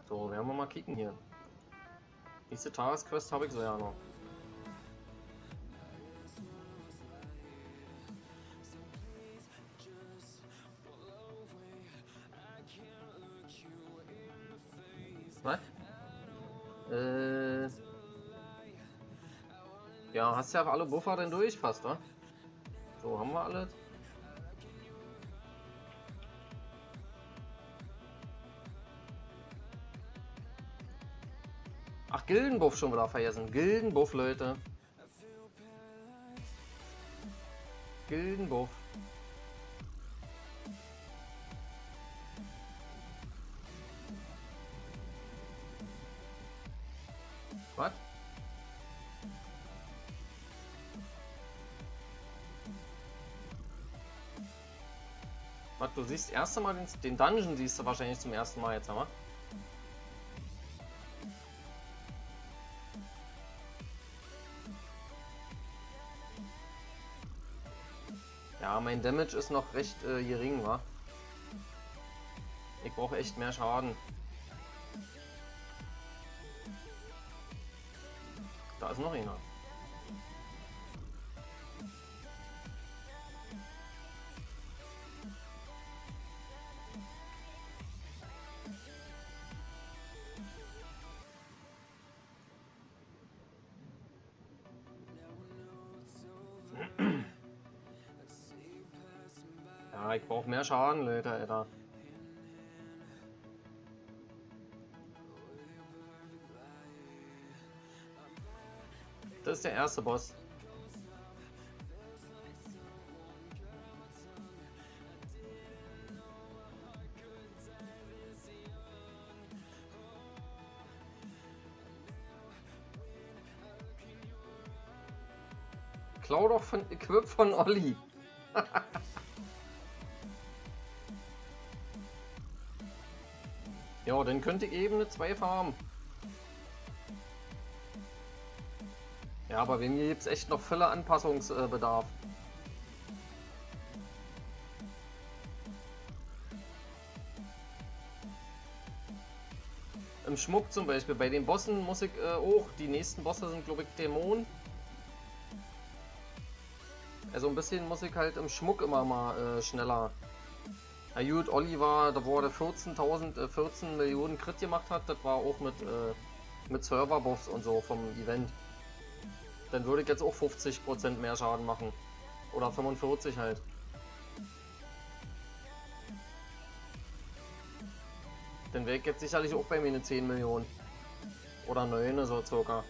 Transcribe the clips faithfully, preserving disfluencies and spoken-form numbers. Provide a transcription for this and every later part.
So, werden wir mal kicken hier. Nächste Tagesquest habe ich so ja noch. Was? Äh. Ja, hast ja alle Buffer denn durch fast, wa? So, haben wir alles. Ach, Gildenbuff schon wieder vergessen. Gildenbuff, Leute. Gildenbuff. Was? Was, du siehst das erste Mal den, den Dungeon siehst du wahrscheinlich zum ersten Mal jetzt, aber. Ja, mein Damage ist noch recht äh, gering, wa? Ich brauche echt mehr Schaden. Da ist noch einer. Ja, ich brauche mehr Schaden, Leute, Alter. Das ist der erste Boss. Klau doch von Equip von Olli. Ja, dann könnte ich eben eine zwei farmen. Ja, aber bei mir gibt es echt noch voller Anpassungsbedarf. Im Schmuck zum Beispiel. Bei den Bossen muss ich äh, auch. Die nächsten Bosse sind, glaube ich, Dämonen. Also ein bisschen muss ich halt im Schmuck immer mal äh, schneller. Na gut, Olli war, da wo er vierzehntausend, äh, vierzehn Millionen Crit gemacht hat, das war auch mit, äh, mit Server-Buffs und so vom Event. Dann würde ich jetzt auch fünfzig Prozent mehr Schaden machen. Oder fünfundvierzig halt. Dann wäre ich jetzt sicherlich auch bei mir eine zehn Millionen. Oder neun so circa.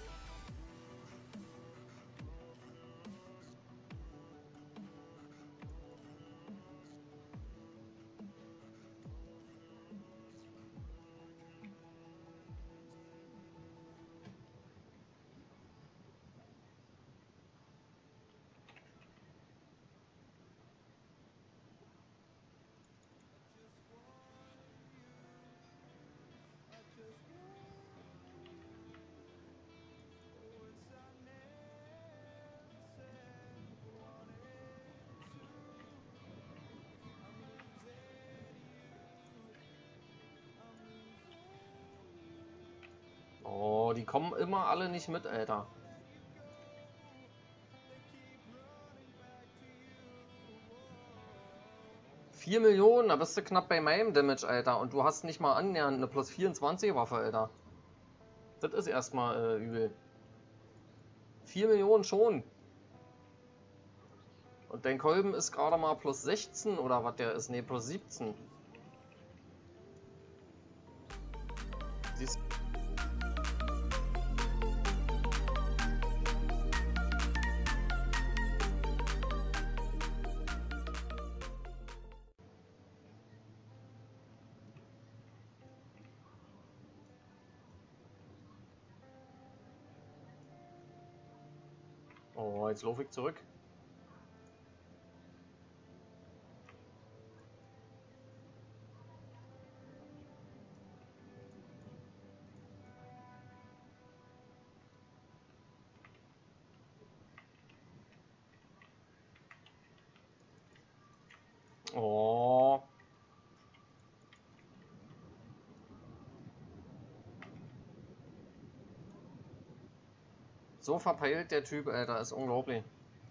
Oh, die kommen immer alle nicht mit, Alter. vier Millionen, da bist du knapp bei meinem Damage, Alter. Und du hast nicht mal annähernd eine plus vierundzwanzig Waffe, Alter. Das ist erstmal äh, übel. vier Millionen schon. Und dein Kolben ist gerade mal plus sechzehn oder was der ist? Ne, plus siebzehn. Siehst Oh, jetzt laufe ich zurück. Oh. So verpeilt der Typ, Alter, ist unglaublich.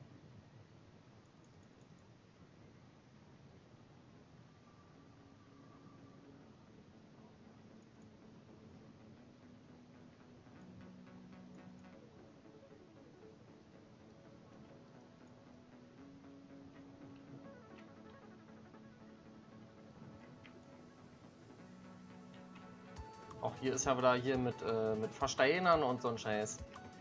Auch hier ist ja wieder hier mit, äh, mit Versteinern und so ein Scheiß.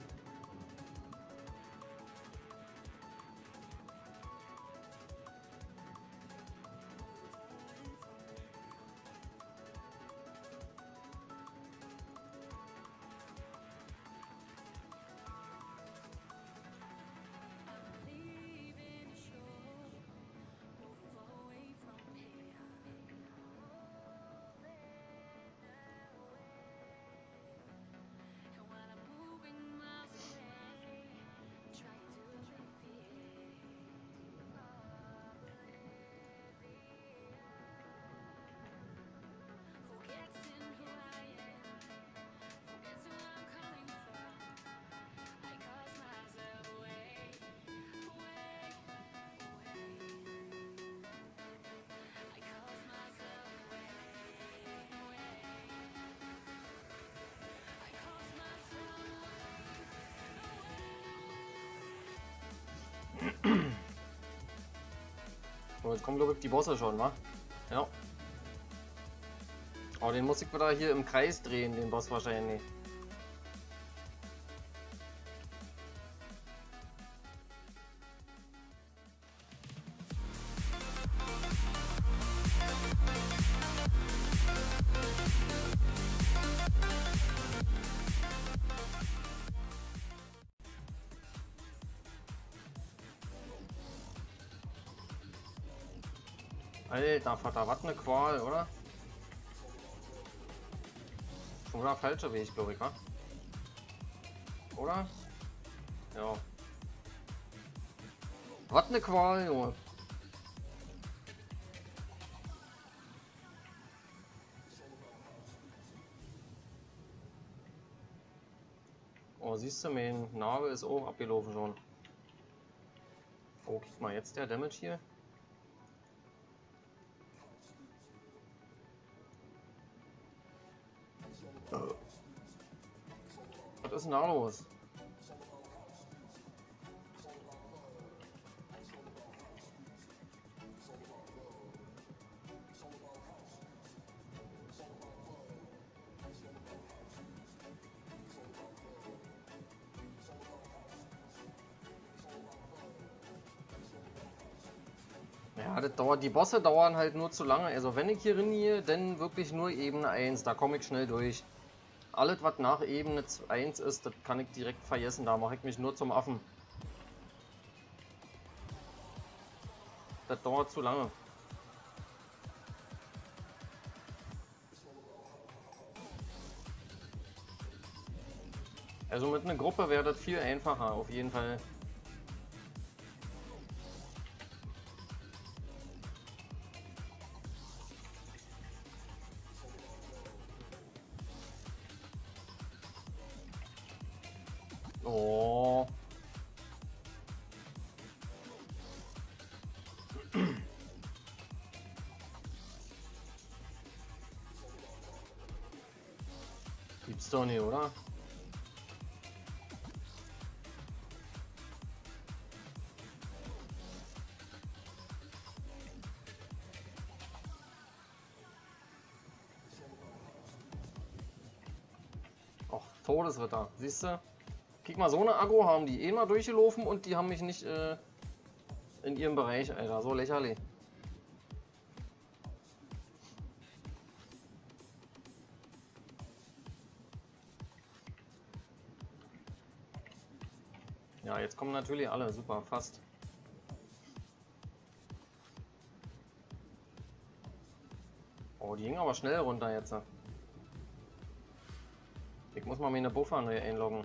So, jetzt kommen glaube ich die Bosse schon, wa? Ja. Oh, den muss ich wieder hier im Kreis drehen, den Boss wahrscheinlich. Alter Vater, was eine Qual, oder? Schon wieder falscher Weg, glaube ich, wa? Oder? Ja. Was eine Qual, Junge. Oh, siehst du, mein Nabel ist auch abgelaufen schon. Oh, guck mal, jetzt der Damage hier. Was ist denn da los? Ja, das dauert, die Bosse dauern halt nur zu lange. Also wenn ich hier reingehe, dann wirklich nur Ebene eins, da komme ich schnell durch. Alles, was nach Ebene eins ist, das kann ich direkt vergessen, da mache ich mich nur zum Affen. Das dauert zu lange. Also mit einer Gruppe wäre das viel einfacher, auf jeden Fall. Oh. Gibt's doch nicht, oder? Och, Todesritter, siehst du? Guck mal, so eine Agro haben die eh mal durchgelaufen und die haben mich nicht äh, in ihrem Bereich, Alter, so lächerlich. Ja, jetzt kommen natürlich alle, super, fast. Oh, die gingen aber schnell runter jetzt. Ich muss mal meine Buffer neu einloggen.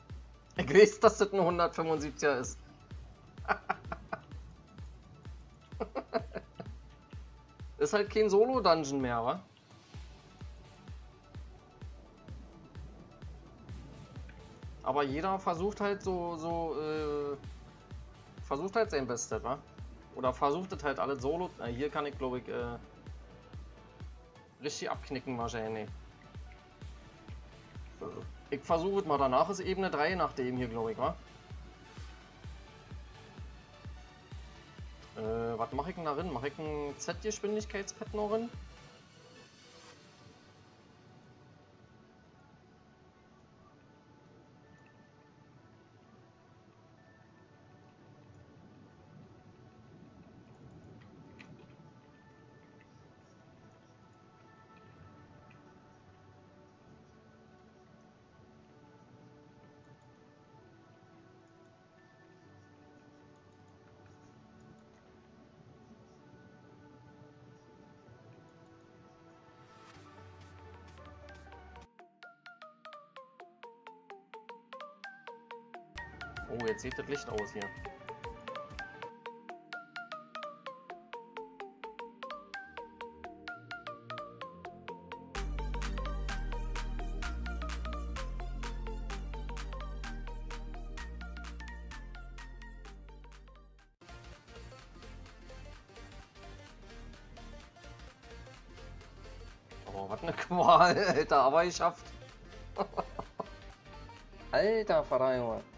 Ich weiß, dass das ein hundertfünfundsiebziger ist. ist halt kein Solo-Dungeon mehr, wa? Aber jeder versucht halt so, so, äh, versucht halt sein Bestes, wa? Oder versucht es halt alles solo. Äh, hier kann ich, glaube ich, äh, richtig abknicken wahrscheinlich. Ich versuche es mal, danach ist Ebene drei nach dem hier, glaube ich, wa? Äh, was mache ich denn da drin? Mache ich ein Z-Geschwindigkeitspad noch drin? Oh, jetzt sieht das Licht aus hier. Oh, was eine Qual, Alter, aber geschafft. Alter, Vater, Junge.